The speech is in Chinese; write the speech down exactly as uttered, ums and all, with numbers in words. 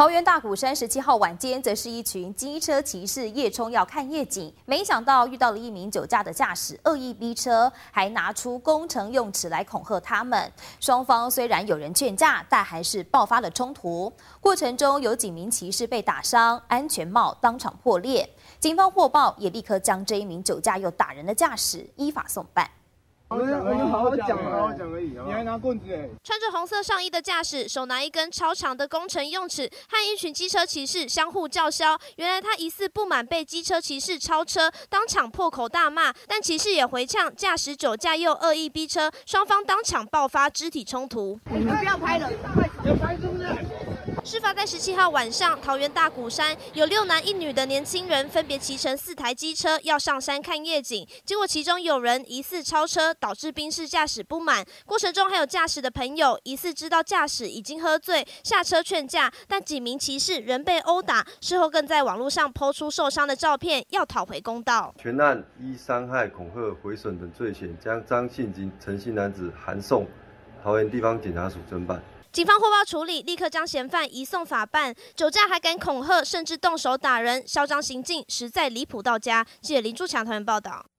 桃园大鼓山十七号晚间，则是一群机车骑士夜冲要看夜景，没想到遇到了一名酒驾的驾驶，恶意逼车，还拿出工程用尺来恐吓他们。双方虽然有人劝架，但还是爆发了冲突。过程中有几名骑士被打伤，安全帽当场破裂。警方获报，也立刻将这一名酒驾又打人的驾驶依法送办。 我们我们好好讲，好好讲而已。你还拿棍子哎！ 穿着红色上衣的驾驶手拿一根超长的工程用尺，和一群机车骑士相互叫嚣。原来他疑似不满被机车骑士超车，当场破口大骂，但骑士也回呛，驾驶酒驾又恶意逼车，双方当场爆发肢体冲突。 你们不要拍了， 要拍是不是？ 事发在十七号晚上，桃园大鼓山有六男一女的年轻人分别骑乘四台机车要上山看夜景，结果其中有人疑似超车，导致宾士驾驶不满。过程中还有驾驶的朋友疑似知道驾驶已经喝醉，下车劝架，但几名骑士仍被殴打。事后更在网络上抛出受伤的照片，要讨回公道。 全案依伤害、恐吓、毁损等罪嫌，将张姓及陈姓男子函送桃园地方检察署侦办。 警方获报处理，立刻将嫌犯移送法办。酒驾还敢恐吓，甚至动手打人，嚣张行径实在离谱到家。记者林柱强桃园报道。